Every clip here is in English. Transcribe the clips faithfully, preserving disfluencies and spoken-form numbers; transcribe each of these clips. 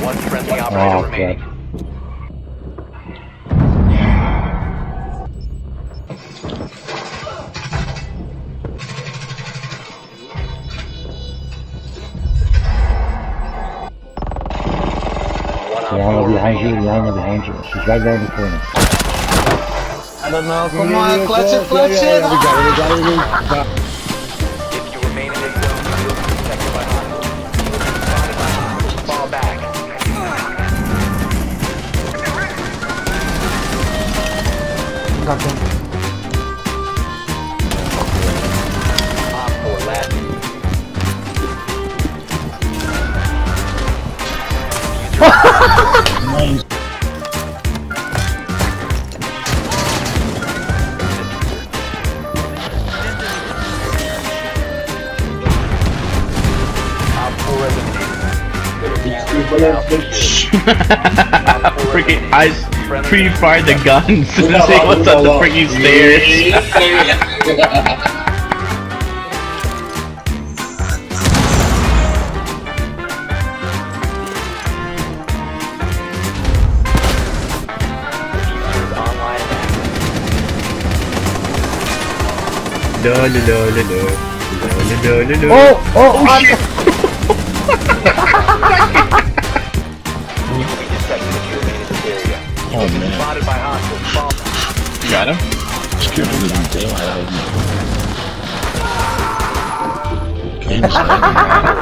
One friendly operator Oh, remaining. God. One op Rihanna four behind you, remaining. Rihanna behind you. She's right there in the corner. I don't know. Come Yeah, on, yeah, clutch yeah, it, clutch yeah, it. yeah, we got it, we got it, we got it. If you remain in this zone, you will be detected by hostiles. You will be spotted by hostiles. Fall back. Got him. Op four last. Nice. Op four eliminated. Freaking I pre-fired the guns to see what's up the freaking stairs. Online and active. No, no, no, no, no. No, no, no, no. Oh, oh, oh, shit. You will be detected if you remain in this area. You Oh, will be man. spotted by hostiles. Fall back. Got him? Scared the living daylight out of me. Okay, just let me know.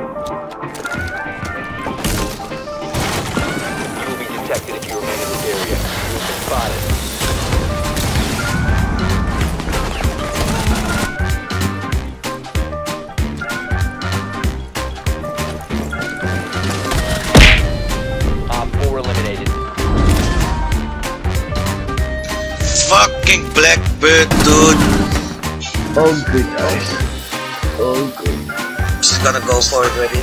You will be detected if you remain in this area. You will be spotted. Op four eliminated. Fucking Blackbird, dude. Oh, good, guys. Oh, good. She's gonna go for it, ready?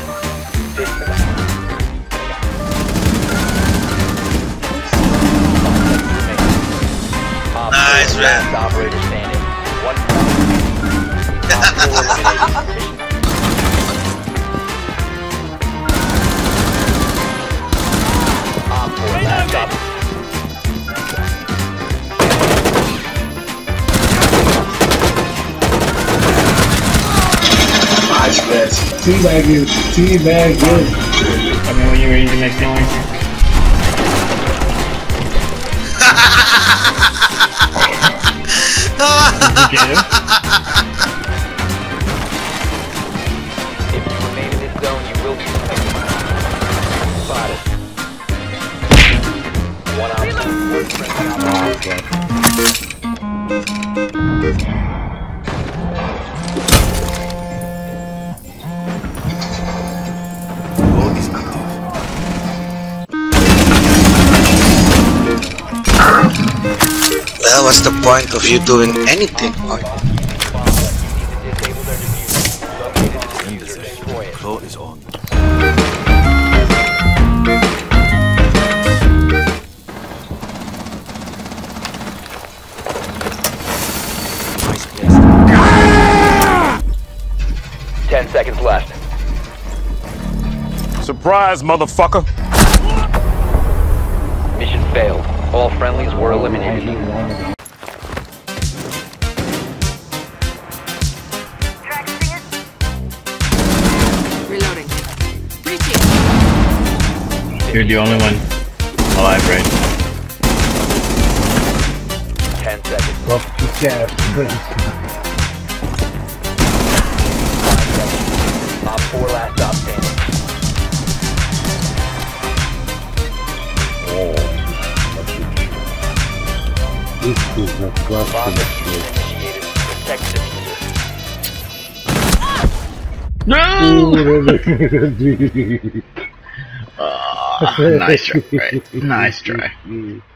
Op Nice, four, man. last operator standing. One Op four eliminated. Mission Op four, last op. Nice, man. Teabag you. Teabag you. I mean, when you're ready to make noise. Did you get him? If you remain in this zone, you will be spotted. One op four, one friendly operator. Well, what's the point of you doing anything? You need to disable their diffuser. Locate the diffuser, destroy it. Vote is on. Ten seconds left. Surprise, motherfucker! Mission failed. All friendlies were eliminated. Reloading. Breaching. You're the only one alive, right? Ten seconds. Well, you can't. Op four last stop standing. This is a Bomb cluster. initiated. Protect the diffuser. No! Ah, nice try, right? Nice try.